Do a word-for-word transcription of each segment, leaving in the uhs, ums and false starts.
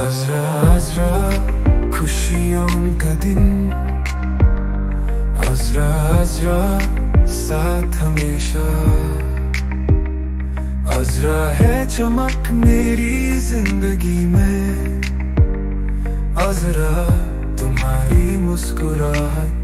अज़रा अज़रा खुशियों का दिन, अज़रा अज़रा साथ हमेशा। अज़रा है चमक मेरी जिंदगी में, अज़रा तुम्हारी मुस्कुराहट।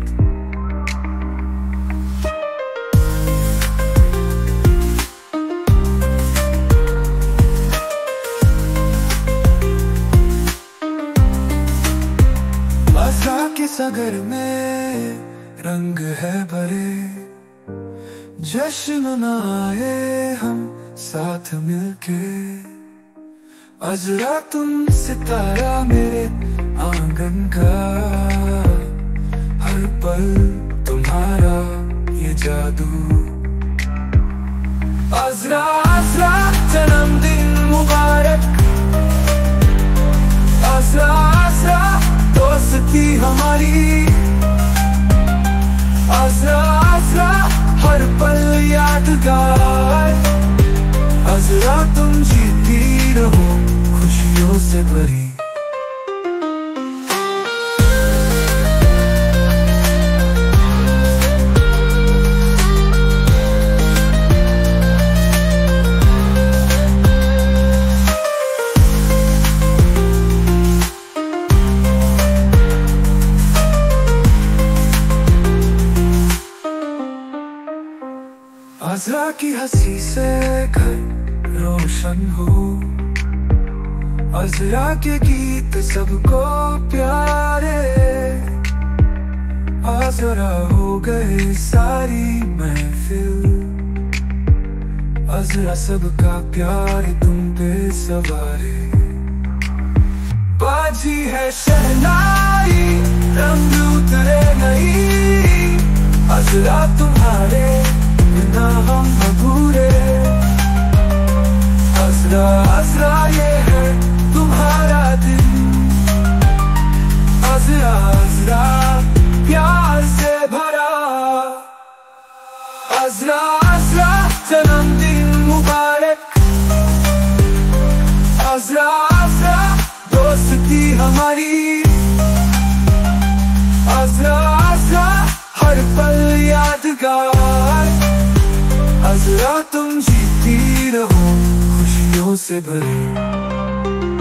अज़रा के सागर में रंग है भरे, जश्न मनाए हम साथ मिलके। अज़रा तुम सितारा मेरे आंगन का, हर पल तुम्हारा ये जादू। अज़रा अज़रा जन्मदिन मुबारक, अज़रा अज़रा दोस्ती हमारी। अज़रा अज़रा हर पल यादगार, अज़रा तुम जीती रहो खुशियों से भरी। अज़रा की हंसी से घर रोशन हो, अज़रा के गीत सबको प्यारे। अज़रा हो गए सारी महफिल, अज़रा सबका प्यार तुम पे सवारे। बाजी है शहनाई, रंग उतरे नहीं, अज़रा तुम्हारे बिना हम अधूरे। अज़रा अज़रा ये है तुम्हारा दिन, अज़रा अज़रा प्यार से भरा। अज़रा अज़रा जन्मदिन मुबारक, अज़रा अज़रा दोस्ती हमारी। अज़रा अज़रा हर पल यादगार, अज़रा तुम जीती रहो खुशियों से भरी।